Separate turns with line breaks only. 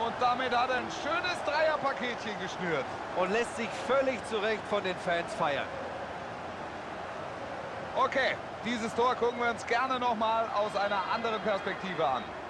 Und damit hat er ein schönes Dreierpaketchen geschnürt.
Und lässt sich völlig zu Recht von den Fans feiern.
Okay, dieses Tor gucken wir uns gerne nochmal aus einer anderen Perspektive an.